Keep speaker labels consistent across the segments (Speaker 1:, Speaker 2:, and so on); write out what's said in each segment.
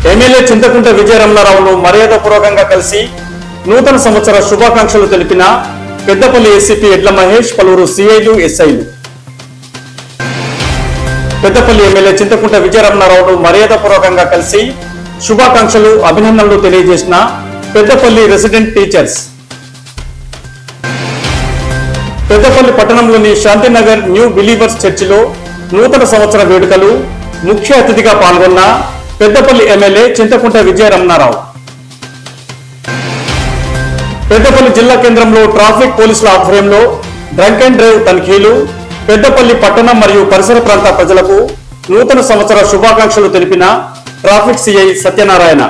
Speaker 1: MLA Chintakunta విజయరమణారావును మర్యాదపూర్వకంగా కలిసి నూతన సంవత్సర శుభాకాంక్షలు తెలిపిన పెద్దపల్లి ఏసీపీ ఎడ్ల మహేష్, పలువురు సిఐలు, ఎస్ఐలు. పెద్దపల్లి ఎమ్మెల్యే చింతకుంట విజయరమణారావును మర్యాదపూర్వకంగా కలిసి శుభాకాంక్షలు, అభినందనలు తెలియజేసిన పెద్దపల్లి రెసిడెంట్ టీచర్స్. పెద్దపల్లి పట్టణంలోని శాంతినగర్ న్యూ బిలీవర్స్ చర్చిలో నూతన సంవత్సర వేడుకలు ముఖ్య అతిథిగా పాల్గొన్న పెద్దపల్లి ఎమ్మెల్యే చింతకుంట విజయరమణారావు. పెద్దపల్లి జిల్లా కేంద్రంలో ట్రాఫిక్ పోలీసుల ఆధ్వర్యంలో డ్రంక్ అండ్ డ్రైవ్ తనిఖీలు. పెద్దపల్లి పట్టణం మరియు పరిసర ప్రాంత ప్రజలకు నూతన సంవత్సర శుభాకాంక్షలు తెలిపిన traffic CI Satyanarayana.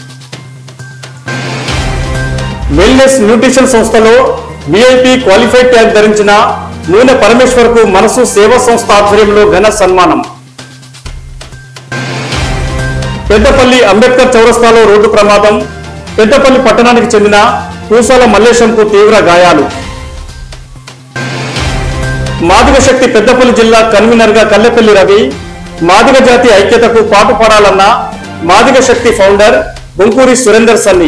Speaker 1: Wellness nutrition సంస్థలో విఐపి క్వాలిఫైడ్ ట్యాగ్ ధరించిన నూనె పరమేశ్వర్ కు మనసు సేవా సంస్థ ఆధ్వర్యంలో ఘన సన్మానం. పెద్దపల్లి అంబేద్కర్ చౌరస్తాలో రోడ్డు ప్రమాదం. పెద్దపల్లి పట్టణానికి చెందిన పూసాల మల్లేశంకు తీవ్ర గాయాలు. మాదిగ శక్తి పెద్దపల్లి జిల్లా కన్వీనర్ గా కల్లెపల్లి రవి మాదిగ జాతి ఐక్యతకు పాటుపడాలన్న Madiga Shakti founder Bonkuri Surender Sunny.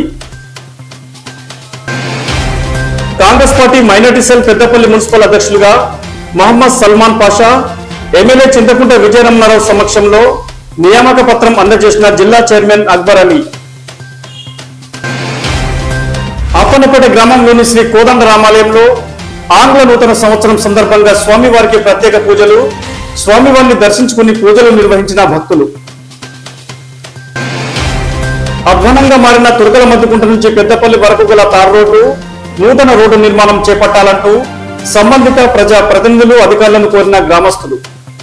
Speaker 1: Congress party minority cell Peddapalli municipal అధ్యక్షులుగా మహమ్మద్ సల్మాన్ పాషా ఎమ్మెల్యే చింతకుంట విజయరమణారావు సమక్షంలో నియామక పత్రం అందజేసిన జిల్లా చైర్మన్ అక్బర్ అలీ. అప్పన్నపేట గ్రామంలోని శ్రీ కోదండ రామాలయంలో ఆంగ్ల నూతన సంవత్సరం సందర్భంగా స్వామివారికి ప్రత్యేక పూజలు. స్వామివారిని దర్శించుకుని పూజలు నిర్వహించిన భక్తులు. అధ్వానంగా మారిన తురకల మద్దుకుంట నుంచి పెద్దపల్లి వరకు గల తార్ రోడ్డు, నూతన రోడ్డు నిర్మాణం చేపట్టాలంటూ సంబంధిత ప్రజా ప్రతినిధులు, అధికారులను కోరిన గ్రామస్తులు.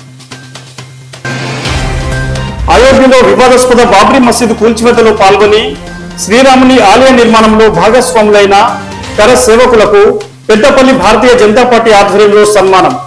Speaker 1: అయోధ్యలో వివాదాస్పద బాబ్రీ మసీదు కూల్చివేతలో పాల్గొని శ్రీరాముని ఆలయ నిర్మాణంలో భాగస్వాములైన కర సేవకులకు పెద్దపల్లి భారతీయ జనతా పార్టీ ఆధ్వర్యంలో సన్మానం.